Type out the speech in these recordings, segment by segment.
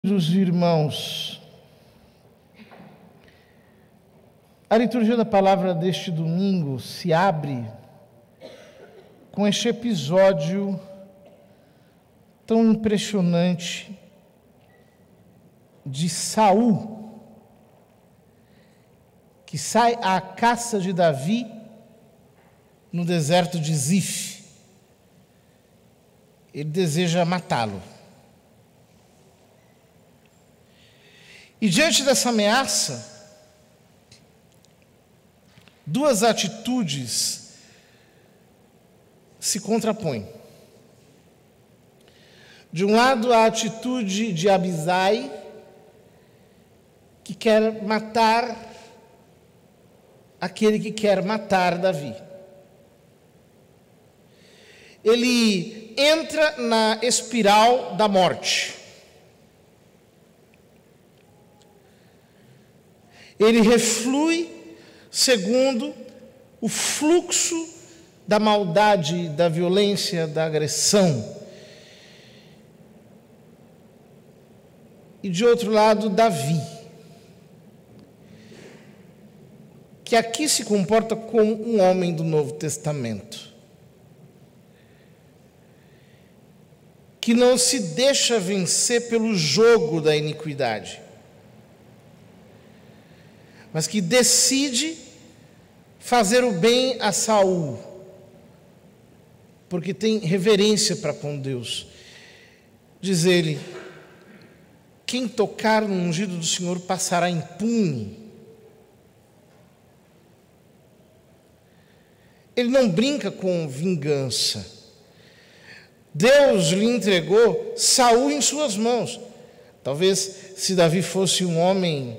Queridos irmãos, a liturgia da palavra deste domingo se abre com este episódio tão impressionante de Saul, que sai à caça de Davi no deserto de Zif. Ele deseja matá-lo. E diante dessa ameaça, duas atitudes se contrapõem. De um lado, a atitude de Abisai, que quer matar aquele que quer matar Davi. Ele entra na espiral da morte. Ele reflui segundo o fluxo da maldade, da violência, da agressão. E de outro lado, Davi, que aqui se comporta como um homem do Novo Testamento, que não se deixa vencer pelo jogo da iniquidade, mas que decide fazer o bem a Saul, porque tem reverência para com Deus. Diz ele: quem tocar no ungido do Senhor passará impune. Ele não brinca com vingança. Deus lhe entregou Saul em suas mãos. Talvez, se Davi fosse um homem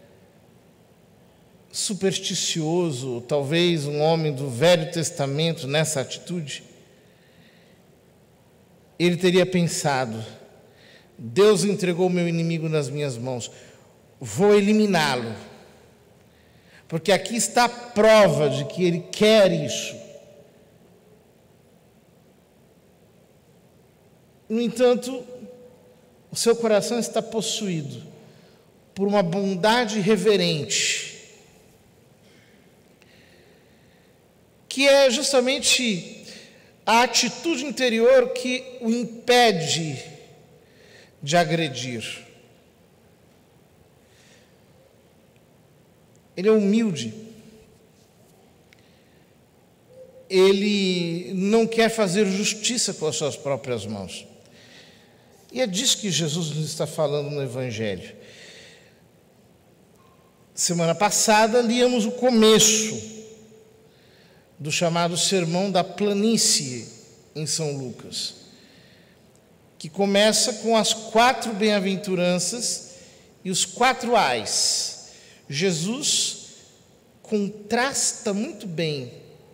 supersticioso, talvez um homem do Velho Testamento nessa atitude, ele teria pensado: Deus entregou o meu inimigo nas minhas mãos, vou eliminá-lo, porque aqui está a prova de que ele quer isso. No entanto, o seu coração está possuído por uma bondade reverente, que é justamente a atitude interior que o impede de agredir. Ele é humilde. Ele não quer fazer justiça com as suas próprias mãos. E é disso que Jesus nos está falando no Evangelho. Semana passada, líamos o começo do chamado Sermão da Planície em São Lucas, que começa com as 4 bem-aventuranças e os 4 ais. Jesus contrasta muito bem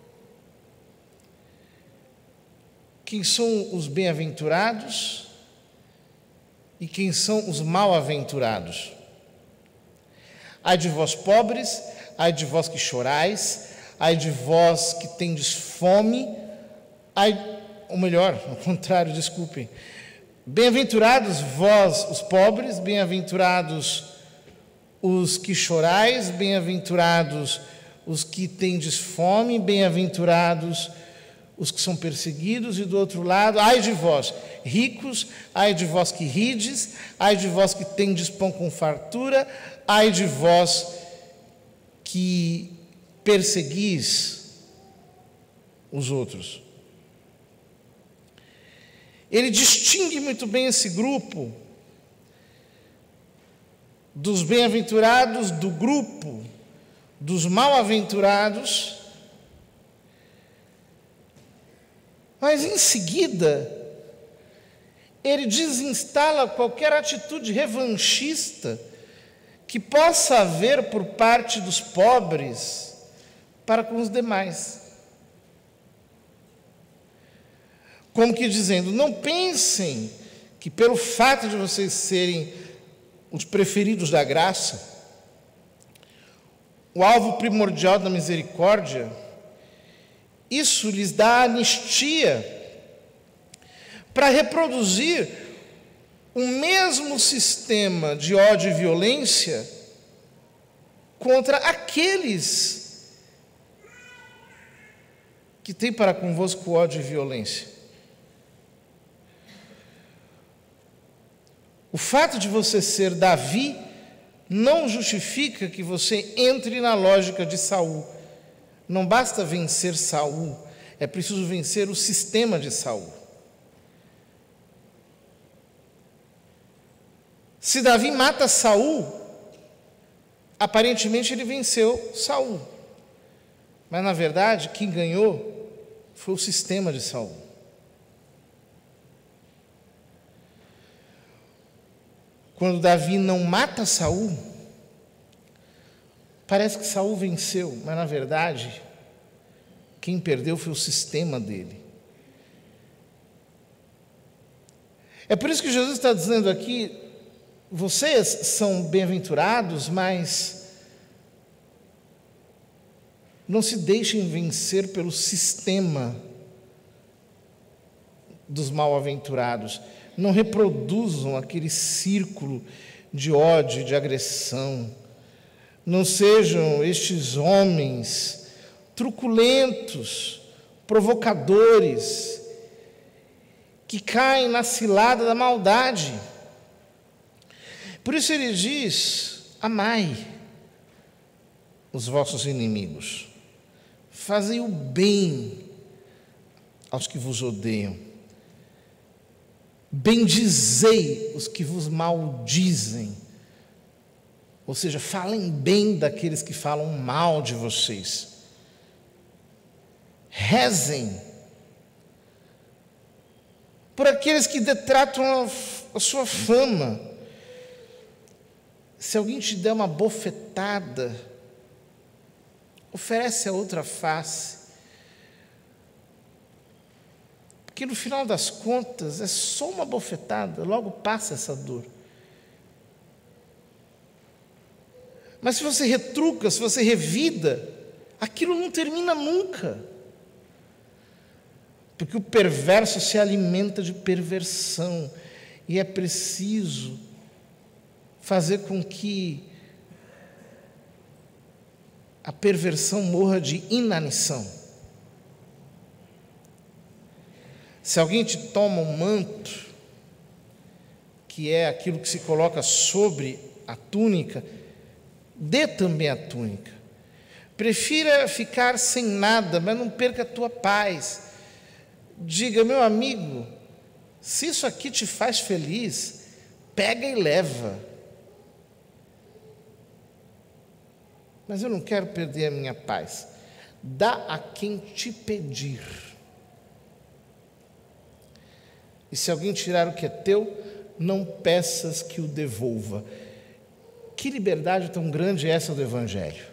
quem são os bem-aventurados e quem são os mal-aventurados. Ai de vós pobres, ai de vós que chorais, ai de vós que tendes fome, ou melhor, ao contrário, desculpem. Bem-aventurados vós, os pobres, bem-aventurados os que chorais, bem-aventurados os que tendes fome, bem-aventurados os que são perseguidos, e do outro lado, ai de vós, ricos, ai de vós que rides, ai de vós que tendes pão com fartura, ai de vós que perseguis os outros. Ele distingue muito bem esse grupo dos bem-aventurados do grupo dos mal-aventurados, mas em seguida ele desinstala qualquer atitude revanchista que possa haver por parte dos pobres para com os demais. Como que dizendo: não pensem que pelo fato de vocês serem os preferidos da graça, o alvo primordial da misericórdia, isso lhes dá anistia para reproduzir o mesmo sistema de ódio e violência contra aqueles que têm para convosco ódio e violência. O fato de você ser Davi não justifica que você entre na lógica de Saul. Não basta vencer Saul, é preciso vencer o sistema de Saul. Se Davi mata Saul, aparentemente ele venceu Saul. Mas na verdade, quem ganhou foi o sistema de Saul. Quando Davi não mata Saul, parece que Saul venceu, mas na verdade, quem perdeu foi o sistema dele. É por isso que Jesus está dizendo aqui: vocês são bem-aventurados, mas não se deixem vencer pelo sistema dos mal-aventurados. Não reproduzam aquele círculo de ódio e de agressão. Não sejam estes homens truculentos, provocadores, que caem na cilada da maldade. Por isso ele diz: amai os vossos inimigos, fazei o bem aos que vos odeiam, bendizei os que vos maldizem. Ou seja, falem bem daqueles que falam mal de vocês. Rezem por aqueles que detratam a sua fama. Se alguém te der uma bofetada, oferece a outra face. Porque no final das contas é só uma bofetada, logo passa essa dor. Mas se você retruca, se você revida, aquilo não termina nunca. Porque o perverso se alimenta de perversão, e é preciso fazer com que a perversão morra de inanição. Se alguém te toma um manto, que é aquilo que se coloca sobre a túnica, dê também a túnica. Prefira ficar sem nada, mas não perca a tua paz. Diga: meu amigo, se isso aqui te faz feliz, pega e leva. Mas eu não quero perder a minha paz. Dá a quem te pedir. E se alguém tirar o que é teu, não peças que o devolva. Que liberdade tão grande é essa do Evangelho?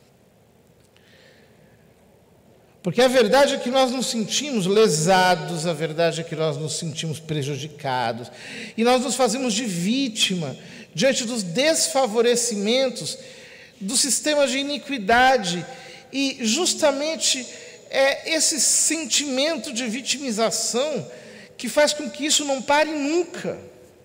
Porque a verdade é que nós nos sentimos lesados, a verdade é que nós nos sentimos prejudicados, e nós nos fazemos de vítima diante dos desfavorecimentos do sistema de iniquidade, e justamente é esse sentimento de vitimização que faz com que isso não pare nunca.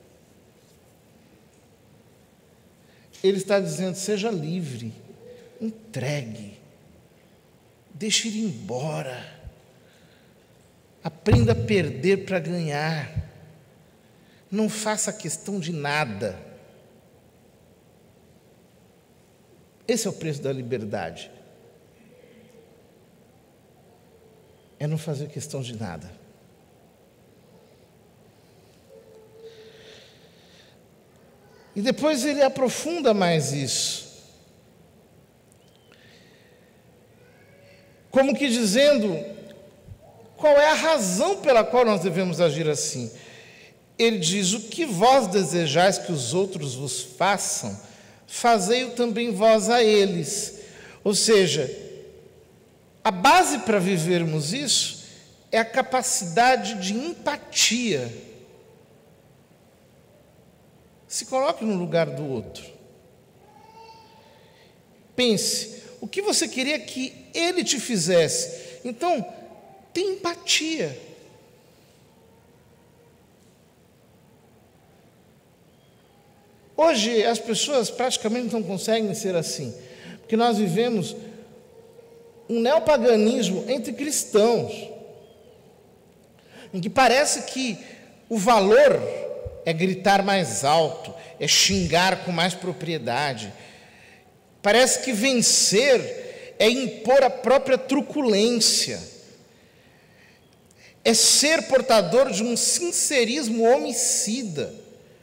Ele está dizendo: seja livre, entregue, deixe ir embora, aprenda a perder para ganhar, não faça questão de nada. Esse é o preço da liberdade, é não fazer questão de nada. E depois ele aprofunda mais isso, como que dizendo qual é a razão pela qual nós devemos agir assim. Ele diz: o que vós desejais que os outros vos façam, fazei-o também vós a eles. Ou seja, a base para vivermos isso é a capacidade de empatia. Se coloque no lugar do outro. Pense, o que você queria que ele te fizesse? Então, tenha empatia. Hoje as pessoas praticamente não conseguem ser assim, porque nós vivemos um neopaganismo entre cristãos, em que parece que o valor é gritar mais alto, é xingar com mais propriedade. Parece que vencer é impor a própria truculência, é ser portador de um sincerismo homicida,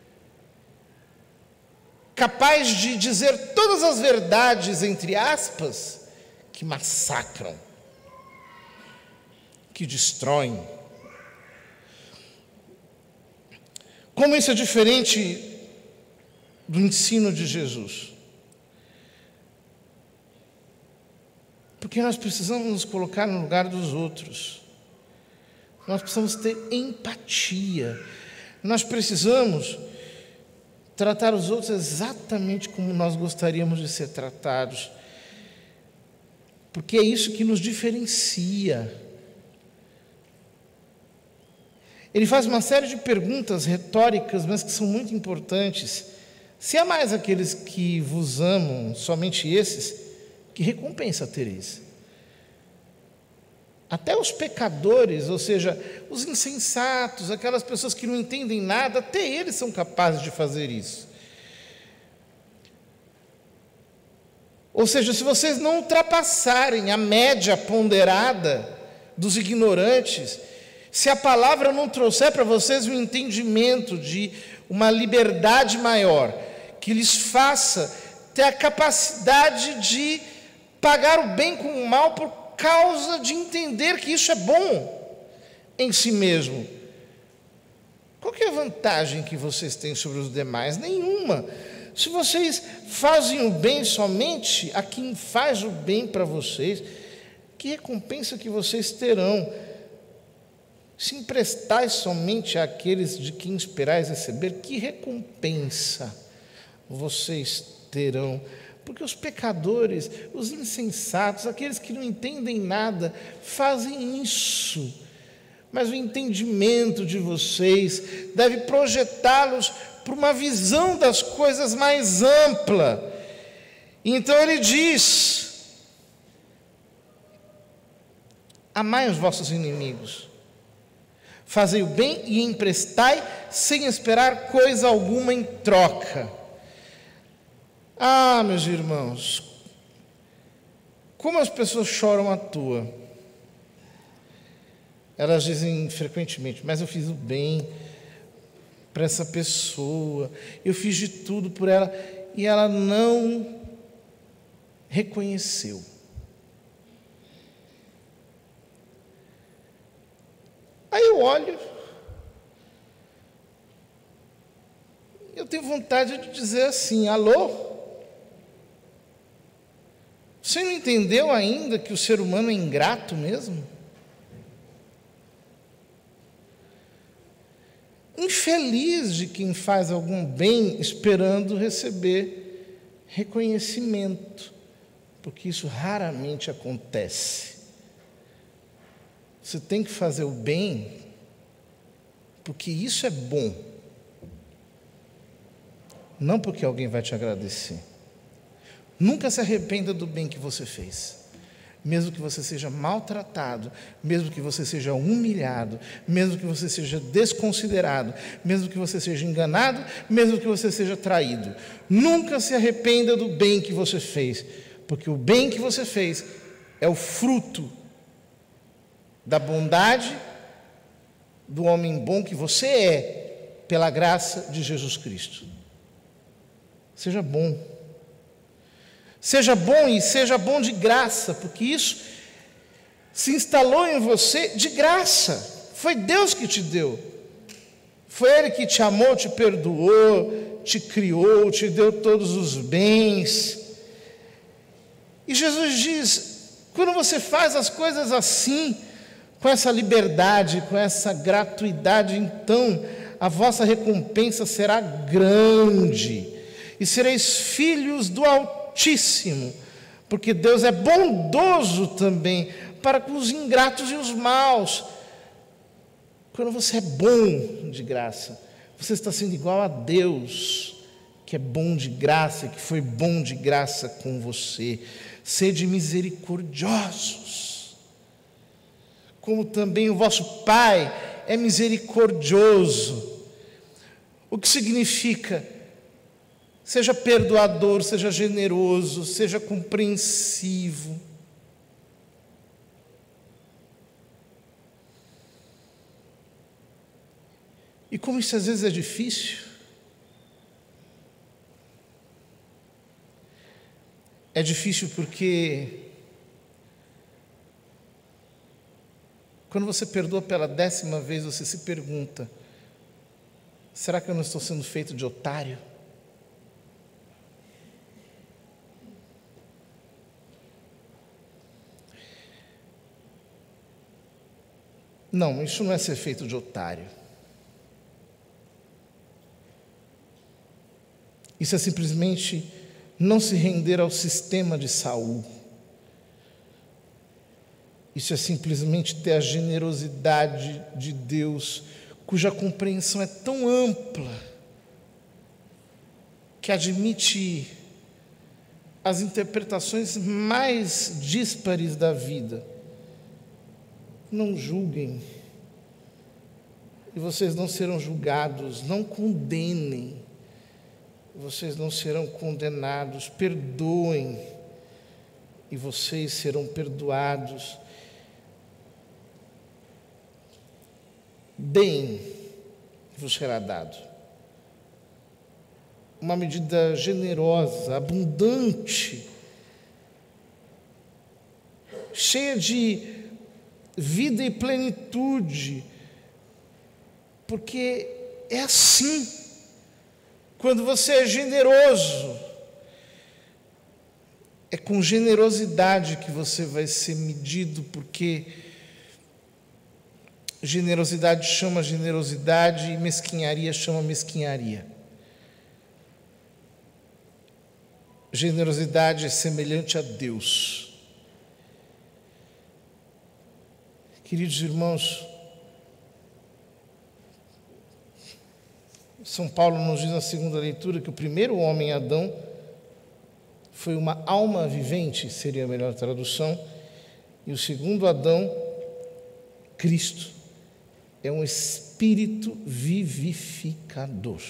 capaz de dizer todas as verdades, entre aspas, que massacram, que destroem. Como isso é diferente do ensino de Jesus? Porque nós precisamos nos colocar no lugar dos outros. Nós precisamos ter empatia. Nós precisamos tratar os outros exatamente como nós gostaríamos de ser tratados. Porque é isso que nos diferencia. Ele faz uma série de perguntas retóricas, mas que são muito importantes. Se há mais aqueles que vos amam, somente esses, que recompensa tereis? Até os pecadores, ou seja, os insensatos, aquelas pessoas que não entendem nada, até eles são capazes de fazer isso. Ou seja, se vocês não ultrapassarem a média ponderada dos ignorantes, se a palavra não trouxer para vocês um entendimento de uma liberdade maior, que lhes faça ter a capacidade de pagar o bem com o mal por causa de entender que isso é bom em si mesmo. Qual que é a vantagem que vocês têm sobre os demais? Nenhuma. Se vocês fazem o bem somente a quem faz o bem para vocês, que recompensa que vocês terão? Se emprestais somente àqueles de quem esperais receber, que recompensa vocês terão? Porque os pecadores, os insensatos, aqueles que não entendem nada, fazem isso. Mas o entendimento de vocês deve projetá-los para uma visão das coisas mais ampla. Então ele diz: amai os vossos inimigos, fazei o bem e emprestai, sem esperar coisa alguma em troca. Ah, meus irmãos, como as pessoas choram à toa. Elas dizem frequentemente: mas eu fiz o bem para essa pessoa, eu fiz de tudo por ela, e ela não reconheceu. Aí eu olho, eu tenho vontade de dizer assim: alô? Você não entendeu ainda que o ser humano é ingrato mesmo? Infeliz de quem faz algum bem esperando receber reconhecimento, porque isso raramente acontece. Você tem que fazer o bem porque isso é bom, não porque alguém vai te agradecer. Nunca se arrependa do bem que você fez, mesmo que você seja maltratado, mesmo que você seja humilhado, mesmo que você seja desconsiderado, mesmo que você seja enganado, mesmo que você seja traído. Nunca se arrependa do bem que você fez, porque o bem que você fez é o fruto da bondade do homem bom que você é, pela graça de Jesus Cristo. Seja bom. Seja bom e seja bom de graça, porque isso se instalou em você de graça. Foi Deus que te deu. Foi Ele que te amou, te perdoou, te criou, te deu todos os bens. E Jesus diz: quando você faz as coisas assim, com essa liberdade, com essa gratuidade, então a vossa recompensa será grande, e sereis filhos do Altíssimo, porque Deus é bondoso também para com os ingratos e os maus. Quando você é bom de graça, você está sendo igual a Deus, que é bom de graça, que foi bom de graça com você. Sede misericordiosos, como também o vosso Pai é misericordioso. O que significa? Seja perdoador, seja generoso, seja compreensivo. E como isso às vezes é difícil, é difícil porque quando você perdoa pela 10ª vez, você se pergunta: será que eu não estou sendo feito de otário? Não, isso não é ser feito de otário. Isso é simplesmente não se render ao sistema de Saul. Isso é simplesmente ter a generosidade de Deus, cuja compreensão é tão ampla, que admite as interpretações mais díspares da vida. Não julguem, e vocês não serão julgados. Não condenem, vocês não serão condenados. Perdoem, e vocês serão perdoados. Deem, vos será dado. Uma medida generosa, abundante, cheia de vida e plenitude, porque é assim. Quando você é generoso, é com generosidade que você vai ser medido, porque generosidade chama generosidade e mesquinharia chama mesquinharia. Generosidade é semelhante a Deus. Queridos irmãos, São Paulo nos diz na segunda leitura que o primeiro homem, Adão, foi uma alma vivente, seria a melhor tradução, e o segundo Adão, Cristo, é um espírito vivificador.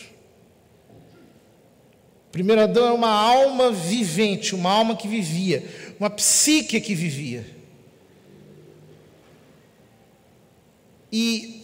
O primeiro Adão é uma alma vivente, uma alma que vivia, uma psique que vivia. E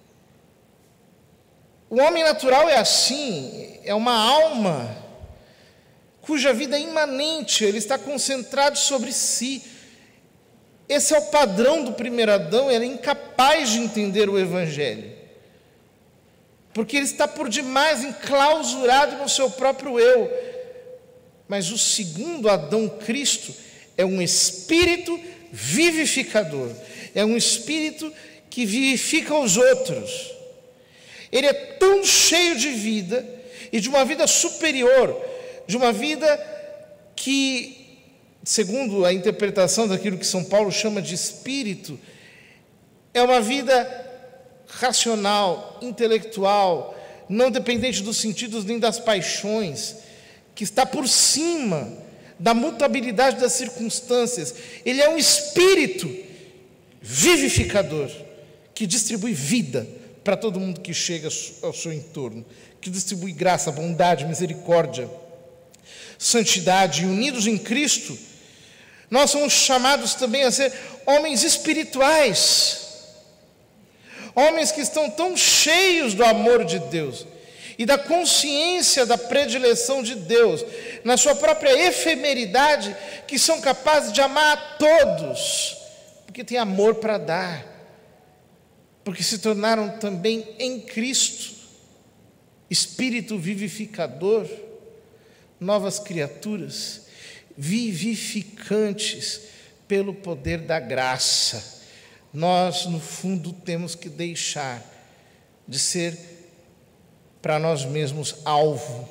o homem natural é assim, é uma alma cuja vida é imanente, ele está concentrado sobre si. Esse é o padrão do primeiro Adão. Ele é incapaz de entender o Evangelho, porque ele está por demais enclausurado no seu próprio eu. Mas o segundo Adão, Cristo, é um espírito vivificador, é um espírito que vivifica os outros. Ele é tão cheio de vida, e de uma vida superior, de uma vida que, segundo a interpretação daquilo que São Paulo chama de espírito, é uma vida racional, intelectual, não dependente dos sentidos nem das paixões, que está por cima da mutabilidade das circunstâncias. Ele é um espírito vivificador, que distribui vida para todo mundo que chega ao seu entorno, que distribui graça, bondade, misericórdia, santidade. E unidos em Cristo, nós somos chamados também a ser homens espirituais, homens que estão tão cheios do amor de Deus e da consciência da predileção de Deus, na sua própria efemeridade, que são capazes de amar a todos, porque têm amor para dar, porque se tornaram também em Cristo espírito vivificador, novas criaturas, vivificantes pelo poder da graça. Nós, no fundo, temos que deixar de ser para nós mesmos alvo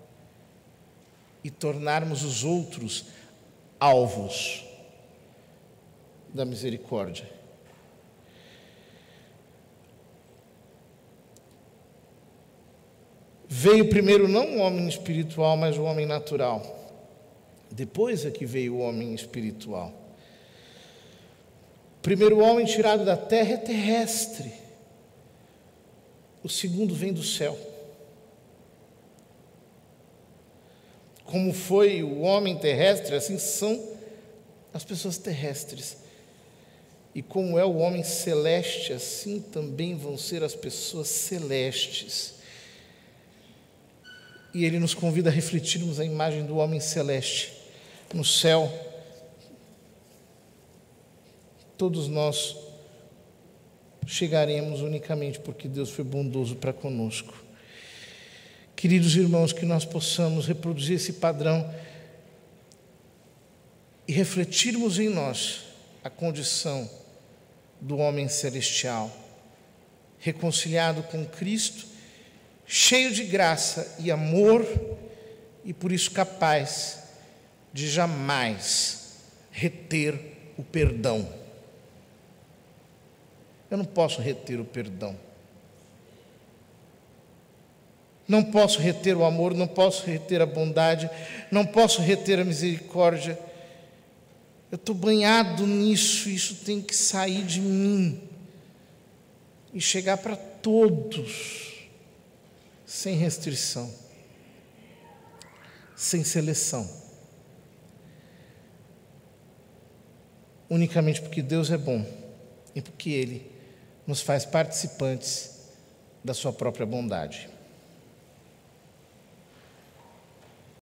e tornarmos os outros alvos da misericórdia. Veio primeiro não o homem espiritual, mas o homem natural. Depois é que veio o homem espiritual. O primeiro homem tirado da terra é terrestre. O segundo vem do céu. Como foi o homem terrestre, assim são as pessoas terrestres. E como é o homem celeste, assim também vão ser as pessoas celestes. E ele nos convida a refletirmos a imagem do homem celeste. No céu, todos nós chegaremos unicamente porque Deus foi bondoso para conosco. Queridos irmãos, que nós possamos reproduzir esse padrão e refletirmos em nós a condição do homem celestial, reconciliado com Cristo, cheio de graça e amor, e por isso capaz de jamais reter o perdão. Eu não posso reter o perdão. Não posso reter o amor, não posso reter a bondade, não posso reter a misericórdia. Eu estou banhado nisso, isso tem que sair de mim e chegar para todos, sem restrição, sem seleção. Unicamente porque Deus é bom e porque Ele nos faz participantes da sua própria bondade.